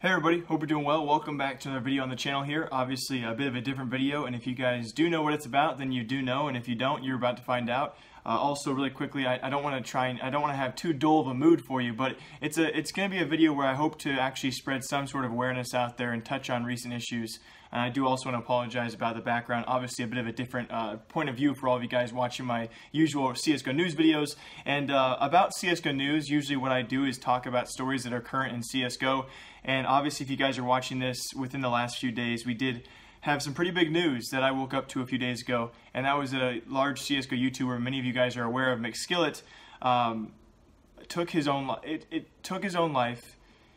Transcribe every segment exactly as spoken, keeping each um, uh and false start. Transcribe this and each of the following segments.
Hey everybody, hope you're doing well. Welcome back to another video on the channel here. Obviously a bit of a different video, and if you guys do know what it's about, then you do know, and if you don't, you're about to find out. Uh, also, really quickly, I, I don't want to try and I don't want to have too dull of a mood for you, but it's a it's going to be a video where I hope to actually spread some sort of awareness out there and touch on recent issues. And I do also want to apologize about the background. Obviously, a bit of a different uh, point of view for all of you guys watching my usual C S G O news videos. And uh, about C S G O news, usually what I do is talk about stories that are current in C S G O. And obviously, if you guys are watching this within the last few days, we did have some pretty big news that I woke up to a few days ago, and that was that a large C S G O YouTuber, many of you guys are aware of, McSkillet, um, took his own it, it took his own life,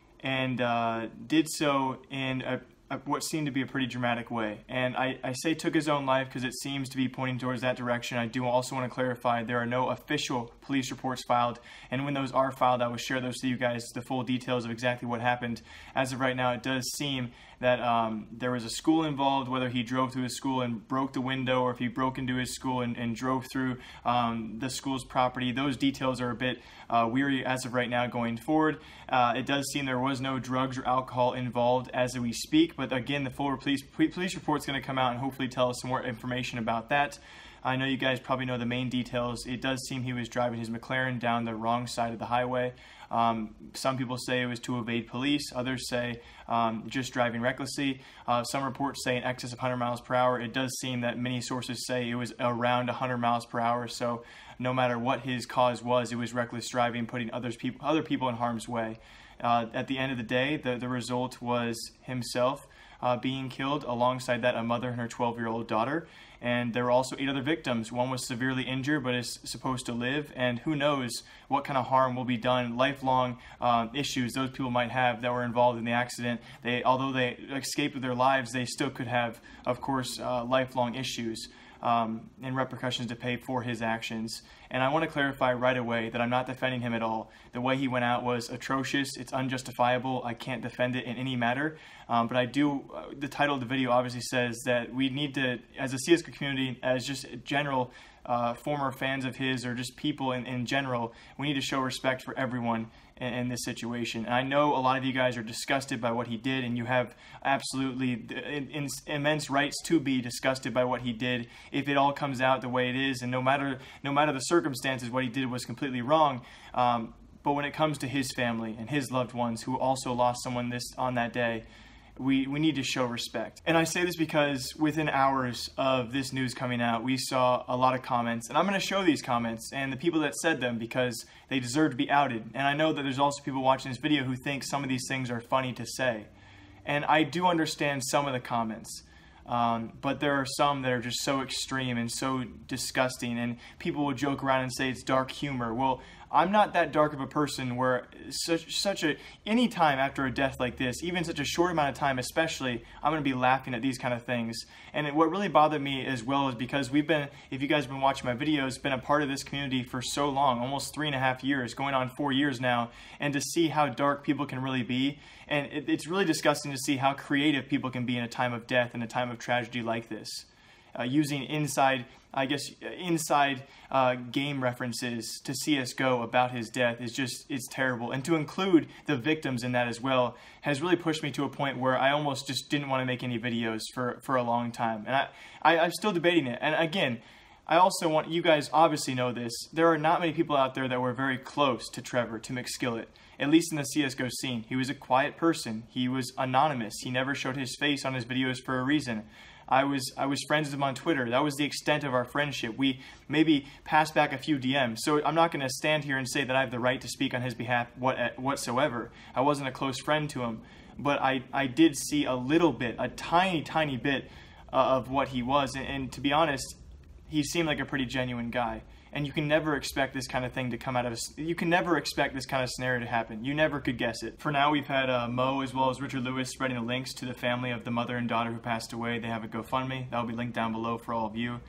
and uh, did so in a, a, what seemed to be a pretty dramatic way. And I, I say took his own life because it seems to be pointing towards that direction. I do also want to clarify there are no official police reports filed, and when those are filed, I will share those to you guys, the full details of exactly what happened. As of right now, it does seem that um, there was a school involved, whether he drove through his school and broke the window, or if he broke into his school and, and drove through um, the school's property. Those details are a bit uh, weary as of right now going forward. Uh, it does seem there was no drugs or alcohol involved as we speak, but again, the full police, police report is going to come out and hopefully tell us some more information about that. I know you guys probably know the main details. It does seem he was driving his McLaren down the wrong side of the highway. Um, some people say it was to evade police. Others say um, just driving recklessly. Uh, some reports say in excess of one hundred miles per hour. It does seem that many sources say it was around one hundred miles per hour. So no matter what his cause was, it was reckless driving, putting others people, other people in harm's way. Uh, at the end of the day, the, the result was himself uh, being killed, alongside that a mother and her twelve-year-old daughter. And there were also eight other victims. One was severely injured but is supposed to live, and who knows what kind of harm will be done, lifelong um, issues those people might have that were involved in the accident. They, although they escaped with their lives, they still could have, of course, uh, lifelong issues um, and repercussions to pay for his actions. And I want to clarify right away that I'm not defending him at all. The way he went out was atrocious. It's unjustifiable. I can't defend it in any matter. Um, but I do, uh, the title of the video obviously says that we need to, as a C S G O community, as just general uh, former fans of his, or just people in, in general, we need to show respect for everyone in, in this situation. And I know a lot of you guys are disgusted by what he did, and you have absolutely in, in, immense rights to be disgusted by what he did if it all comes out the way it is, and no matter, no matter the circumstances, what he did was completely wrong. Um, but when it comes to his family and his loved ones who also lost someone this on that day, We, we need to show respect. And I say this because within hours of this news coming out, we saw a lot of comments, and I'm going to show these comments and the people that said them because they deserve to be outed. And I know that there's also people watching this video who think some of these things are funny to say. And I do understand some of the comments. Um, but there are some that are just so extreme and so disgusting, and people will joke around and say it's dark humor. Well, I'm not that dark of a person where such, such a, any time after a death like this, even such a short amount of time especially, I'm going to be laughing at these kind of things. And it, what really bothered me as well is because we've been, if you guys have been watching my videos, been a part of this community for so long, almost three and a half years, going on four years now, and to see how dark people can really be. And it, it's really disgusting to see how creative people can be in a time of death and a time of tragedy like this. Uh, using inside, I guess, inside uh, game references to C S G O about his death is just, it's terrible. And to include the victims in that as well has really pushed me to a point where I almost just didn't want to make any videos for, for a long time. And I, I, I'm still debating it. And again, I also want, you guys obviously know this, there are not many people out there that were very close to Trevor, to McSkillet, at least in the C S G O scene. He was a quiet person. He was anonymous. He never showed his face on his videos for a reason. I was I was friends with him on Twitter. That was the extent of our friendship. We maybe passed back a few D Ms. So I'm not going to stand here and say that I have the right to speak on his behalf what, whatsoever. I wasn't a close friend to him. But I, I did see a little bit, a tiny, tiny bit uh, of what he was. And, and to be honest, he seemed like a pretty genuine guy. And you can never expect this kind of thing to come out of a, you can never expect this kind of scenario to happen. You never could guess it. For now, we've had uh, Mo as well as Richard Lewis spreading the links to the family of the mother and daughter who passed away. They have a GoFundMe. That will be linked down below for all of you.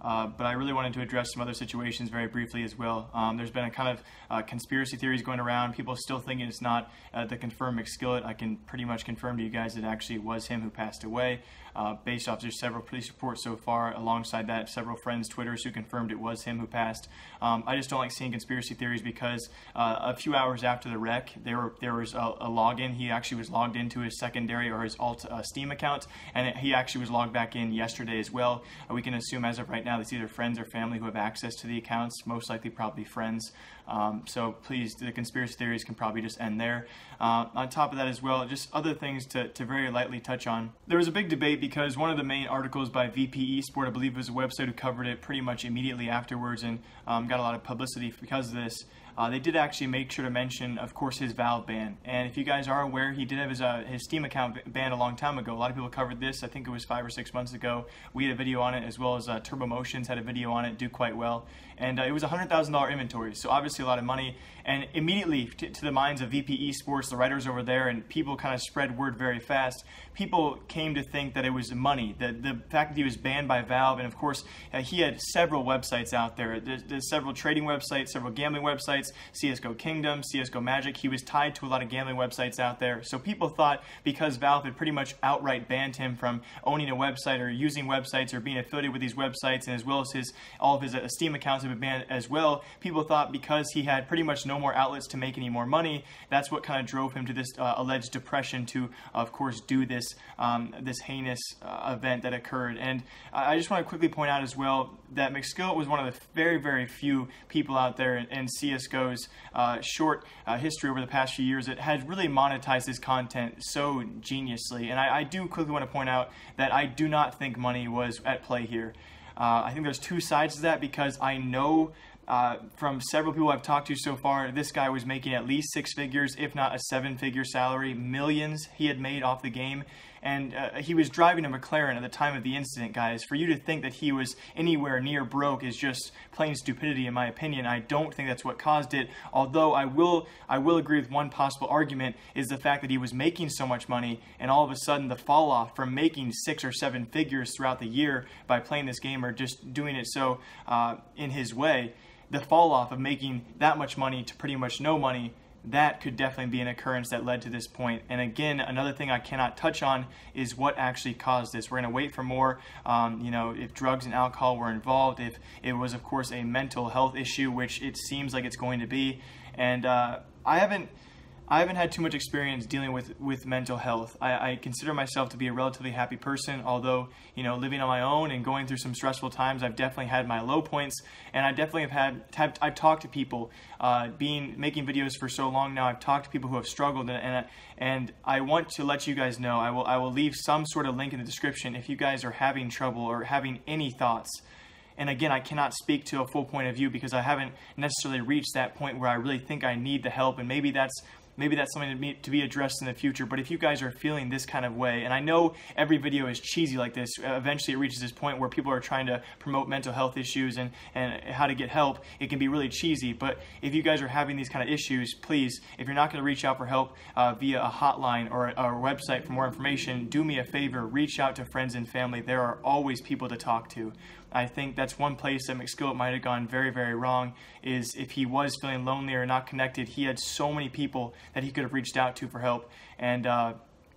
Uh, but I really wanted to address some other situations very briefly as well. Um, there's been a kind of uh, conspiracy theories going around. People still thinking it's not uh, the confirmed McSkillet. I can pretty much confirm to you guys that actually it was him who passed away, uh, based off just several police reports so far. Alongside that, several friends' Twitters who confirmed it was him who passed. Um, I just don't like seeing conspiracy theories because uh, a few hours after the wreck, there were there was a, a login. He actually was logged into his secondary or his alt uh, Steam account, and it, he actually was logged back in yesterday as well. Uh, we can assume as of right now, it's either friends or family who have access to the accounts, most likely probably friends. Um, so please, the conspiracy theories can probably just end there. Uh, on top of that as well, just other things to, to very lightly touch on. There was a big debate because one of the main articles by V P Esport, I believe was a website who covered it pretty much immediately afterwards and um, got a lot of publicity because of this. Uh, they did actually make sure to mention, of course, his Valve ban. And if you guys are aware, he did have his, uh, his Steam account banned a long time ago. A lot of people covered this. I think it was five or six months ago. We had a video on it, as well as uh, Turbo Motions had a video on it, do quite well. And uh, it was a one hundred thousand dollar inventory, so obviously a lot of money. And immediately, to, to the minds of V P Esports, the writers over there, and people kind of spread word very fast, people came to think that it was money. The, the fact that he was banned by Valve, and of course, uh, he had several websites out there. There's, there's several trading websites, several gambling websites, C S G O Kingdom, C S G O Magic. He was tied to a lot of gambling websites out there. So people thought because Valve had pretty much outright banned him from owning a website or using websites or being affiliated with these websites, and as well as his all of his uh, Steam accounts have been banned as well, people thought because he had pretty much no more outlets to make any more money, that's what kind of drove him to this uh, alleged depression to, of course, do this um, this heinous uh, event that occurred. And I just want to quickly point out as well that McSkillet was one of the very, very few people out there in, in C S G O's uh, short uh, history over the past few years that has really monetized his content so geniusly. And I, I do quickly want to point out that I do not think money was at play here. Uh, I think there's two sides to that because I know Uh, from several people I've talked to so far, this guy was making at least six figures, if not a seven-figure salary. Millions he had made off the game, and uh, he was driving a McLaren at the time of the incident, guys. For you to think that he was anywhere near broke is just plain stupidity, in my opinion. I don't think that's what caused it, although I will, I will agree with one possible argument is the fact that he was making so much money, and all of a sudden the fall off from making six or seven figures throughout the year by playing this game or just doing it so uh, in his way, the fall off of making that much money to pretty much no money, that could definitely be an occurrence that led to this point. And again, another thing I cannot touch on is what actually caused this. We're going to wait for more, um, you know, if drugs and alcohol were involved, if it was, of course, a mental health issue, which it seems like it's going to be. And uh, I haven't I haven't had too much experience dealing with, with mental health. I, I consider myself to be a relatively happy person, although, you know, living on my own and going through some stressful times, I've definitely had my low points, and I definitely have had, have, I've talked to people, uh, being, making videos for so long now, I've talked to people who have struggled, and, and, and I want to let you guys know, I will, I will leave some sort of link in the description if you guys are having trouble or having any thoughts. And again, I cannot speak to a full point of view because I haven't necessarily reached that point where I really think I need the help, and maybe that's Maybe that's something to be, to be addressed in the future. But if you guys are feeling this kind of way, and I know every video is cheesy like this, eventually it reaches this point where people are trying to promote mental health issues and, and how to get help. It can be really cheesy. But if you guys are having these kind of issues, please, if you're not going to reach out for help uh, via a hotline or a, a website for more information, do me a favor, reach out to friends and family. There are always people to talk to. I think that's one place that McSkillet might have gone very, very wrong, is if he was feeling lonely or not connected, he had so many people that he could have reached out to for help. And uh,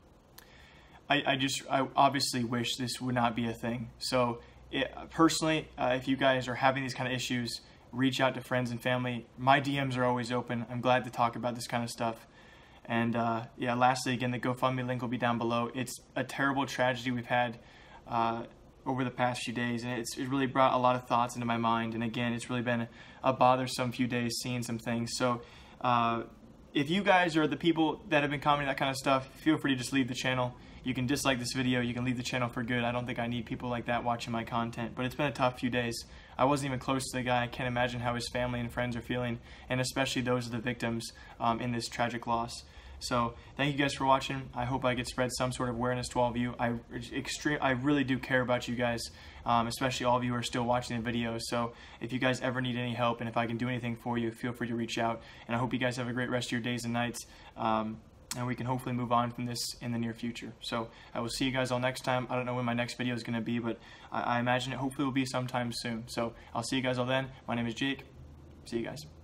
I, I just, I obviously wish this would not be a thing. So it, personally, uh, if you guys are having these kind of issues, reach out to friends and family. My D Ms are always open. I'm glad to talk about this kind of stuff. And uh, yeah, lastly, again, the GoFundMe link will be down below. It's a terrible tragedy we've had uh, over the past few days, and it's it really brought a lot of thoughts into my mind. And again, it's really been a bothersome few days seeing some things. So uh, if you guys are the people that have been commenting that kind of stuff, feel free to just leave the channel. You can dislike this video, you can leave the channel for good. I don't think I need people like that watching my content, but it's been a tough few days. I wasn't even close to the guy. I can't imagine how his family and friends are feeling, and especially those of the victims um, in this tragic loss. So thank you guys for watching. I hope I could spread some sort of awareness to all of you. I extreme, I really do care about you guys, um, especially all of you who are still watching the video. So if you guys ever need any help, and if I can do anything for you, feel free to reach out. And I hope you guys have a great rest of your days and nights. Um, and we can hopefully move on from this in the near future. So I will see you guys all next time. I don't know when my next video is going to be, but I, I imagine it hopefully will be sometime soon. So I'll see you guys all then. My name is Jake. See you guys.